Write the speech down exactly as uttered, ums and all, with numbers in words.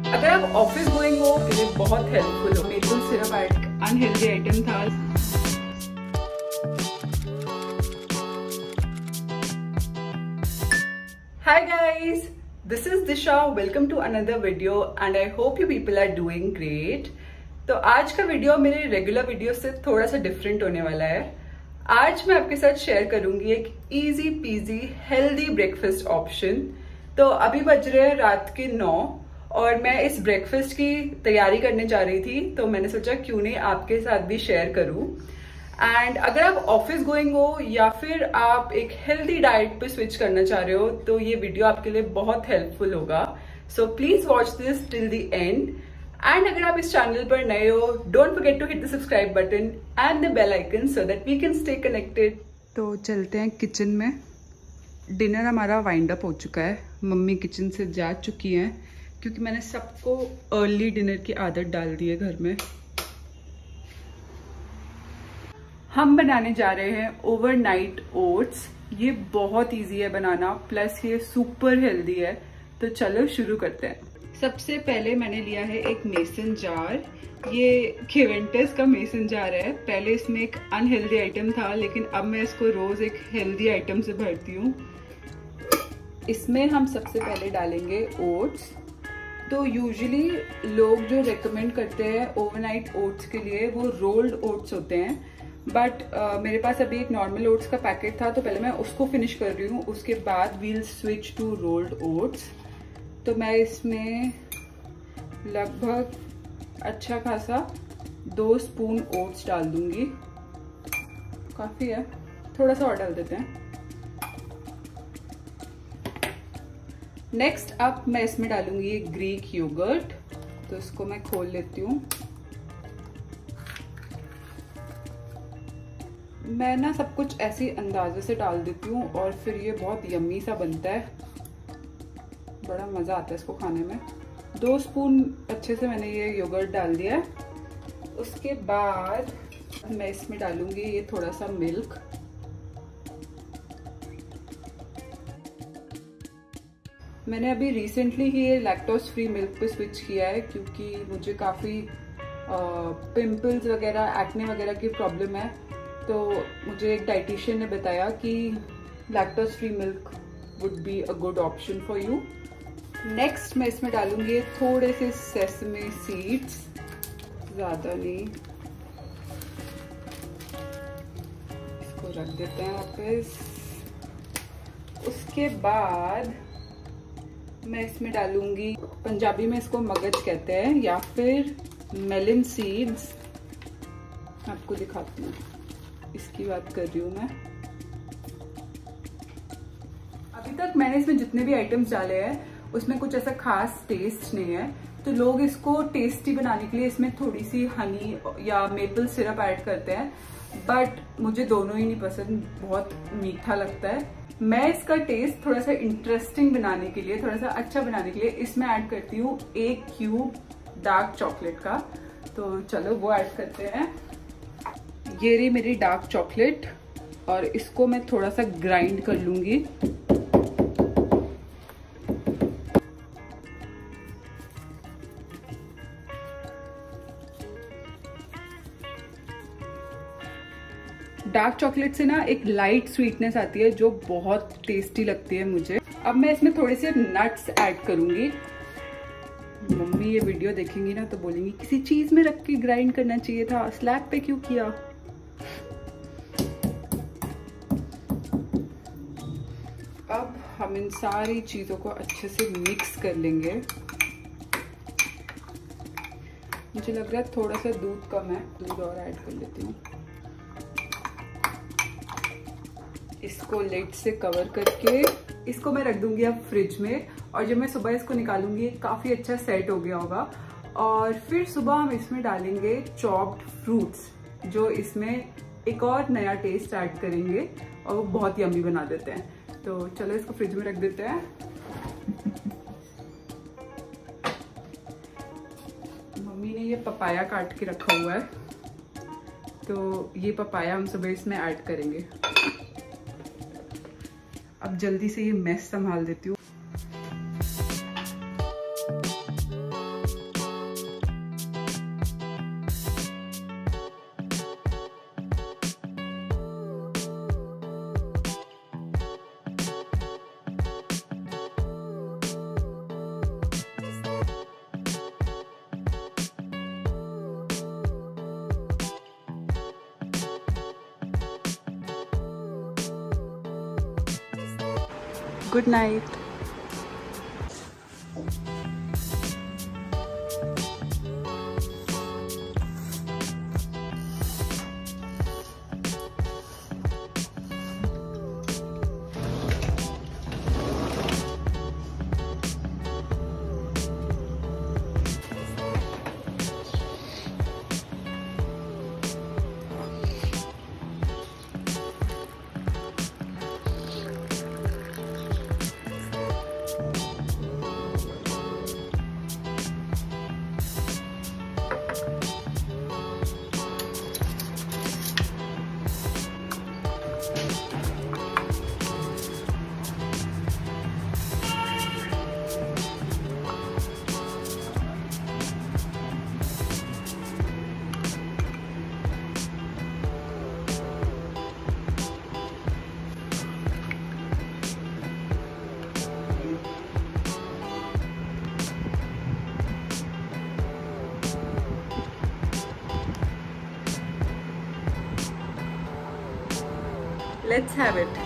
अगर आप office going हो के लिए बहुत हेल्पफुल हो। मेपल सिरप अनहेल्दी आइटम था। Hi guys, this is Disha. Welcome to another video and I hope you people are doing great. तो आज का वीडियो मेरे रेगुलर वीडियो से थोड़ा सा डिफरेंट होने वाला है। आज मैं आपके साथ शेयर करूंगी एक easy peasy healthy breakfast option. तो अभी बज रहे हैं रात के नौ और मैं इस ब्रेकफास्ट की तैयारी करने जा रही थी, तो मैंने सोचा क्यों नहीं आपके साथ भी शेयर करूं। एंड अगर आप ऑफिस गोइंग हो या फिर आप एक हेल्दी डाइट पे स्विच करना चाह रहे हो तो ये वीडियो आपके लिए बहुत हेल्पफुल होगा। So please watch this till the end. And अगर आप इस चैनल पर नए हो, don't forget to hit the subscribe button and the bell icon so that we can stay connected. तो चलते हैं किचन में। डिनर हमारा वाइंड अप हो चुका है। मम्मी किचन से जा चुकी हैं क्योंकि मैंने सबको अर्ली डिनर की आदत डाल दी है घर में। हम बनाने जा रहे हैं ओवरनाइट ओट्स। ये बहुत इजी है बनाना, प्लस ये सुपर हेल्दी है। तो चलो शुरू करते हैं। सबसे पहले मैंने लिया है एक मेसन जार। ये केवेंटस का मेसन जार है। पहले इसमें एक अनहेल्दी आइटम था, लेकिन अब मैं इसको रोज एक हेल्दी आइटम से भरती हूँ। इसमें हम सबसे पहले डालेंगे ओट्स। तो यूजुअली लोग जो रेकमेंड करते हैं ओवरनाइट ओट्स के लिए वो रोल्ड ओट्स होते हैं, बट uh, मेरे पास अभी एक नॉर्मल ओट्स का पैकेट था तो पहले मैं उसको फिनिश कर रही हूँ। उसके बाद we'll switch to rolled oats. तो मैं इसमें लगभग अच्छा खासा दो स्पून ओट्स डाल दूंगी। काफी है, थोड़ा सा और डाल देते हैं। नेक्स्ट अब मैं इसमें डालूंगी एक ग्रीक योगर्ट। तो इसको मैं खोल लेती हूँ। मैं ना सब कुछ ऐसे अंदाजे से डाल देती हूँ और फिर ये बहुत यम्मी सा बनता है। बड़ा मजा आता है इसको खाने में। दो स्पून अच्छे से मैंने ये योगर्ट डाल दिया है। उसके बाद मैं इसमें डालूंगी ये थोड़ा सा मिल्क। मैंने अभी रिसेंटली ही ये लैक्टोज फ्री मिल्क पे स्विच किया है क्योंकि मुझे काफ़ी पिंपल्स वगैरह, एक्ने वगैरह की प्रॉब्लम है। तो मुझे एक डाइटिशियन ने बताया कि lactose free milk would be a good option for you. Next मैं इसमें डालूंगी थोड़े से सेसमे सीड्स, ज़्यादा नहीं। इसको रख देते हैं वापस। उसके बाद मैं इसमें डालूंगी, पंजाबी में इसको मगज कहते हैं या फिर मेलन सीड्स। आपको दिखाती हूँ, इसकी बात कर रही हूँ मैं। अभी तक मैंने इसमें जितने भी आइटम्स डाले हैं उसमें कुछ ऐसा खास टेस्ट नहीं है। तो लोग इसको टेस्टी बनाने के लिए इसमें थोड़ी सी हनी या मेपल सिरप ऐड करते हैं, बट मुझे दोनों ही नहीं पसंद। बहुत मीठा लगता है। मैं इसका टेस्ट थोड़ा सा इंटरेस्टिंग बनाने के लिए, थोड़ा सा अच्छा बनाने के लिए इसमें ऐड करती हूँ एक क्यूब डार्क चॉकलेट का। तो चलो वो ऐड करते हैं। ये रही मेरी डार्क चॉकलेट और इसको मैं थोड़ा सा ग्राइंड कर लूंगी। डार्क चॉकलेट से ना एक लाइट स्वीटनेस आती है जो बहुत टेस्टी लगती है मुझे। अब मैं इसमें थोड़े से नट्स ऐड करूंगी। मम्मी ये वीडियो देखेंगी ना तो बोलेंगी किसी चीज में रख के ग्राइंड करना चाहिए था, स्लैब पे क्यों किया। अब हम इन सारी चीजों को अच्छे से मिक्स कर लेंगे। मुझे लग रहा है थोड़ा सा दूध कम है, दूध और ऐड कर लेती हूँ। इसको लिड से कवर करके इसको मैं रख दूंगी अब फ्रिज में, और जब मैं सुबह इसको निकालूंगी काफी अच्छा सेट हो गया होगा। और फिर सुबह हम इसमें डालेंगे चॉप्ड फ्रूट्स जो इसमें एक और नया टेस्ट ऐड करेंगे और वो बहुत यम्मी बना देते हैं। तो चलो इसको फ्रिज में रख देते हैं। मम्मी ने ये पपाया काट के रखा हुआ है, तो ये पपाया हम सुबह इसमें ऐड करेंगे। अब जल्दी से ये मैस संभाल देती हूँ। Good night. Let's have it.